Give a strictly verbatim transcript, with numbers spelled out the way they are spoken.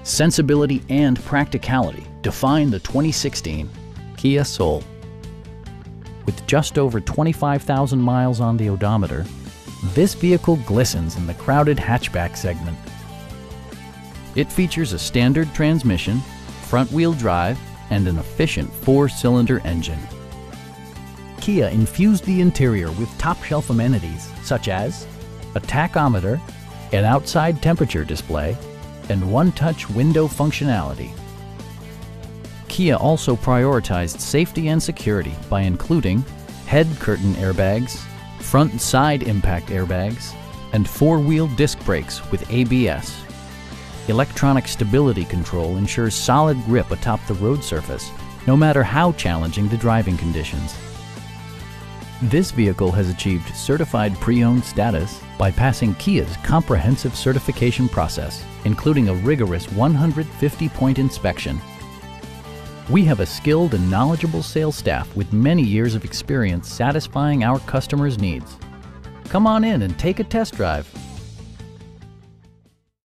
Sensibility and practicality define the twenty sixteen Kia Soul. With just over twenty-five thousand miles on the odometer, this vehicle glistens in the crowded hatchback segment. It features a standard transmission, front-wheel drive, and an efficient four-cylinder engine. Kia infused the interior with top-shelf amenities such as a tachometer, an outside temperature display, and one-touch window functionality. Kia also prioritized safety and security by including head curtain airbags, front and side impact airbags, and four-wheel disc brakes with A B S. Electronic stability control ensures solid grip atop the road surface, no matter how challenging the driving conditions. This vehicle has achieved certified pre-owned status by passing Kia's comprehensive certification process, including a rigorous one hundred fifty point inspection. We have a skilled and knowledgeable sales staff with many years of experience satisfying our customers' needs. Come on in and take a test drive.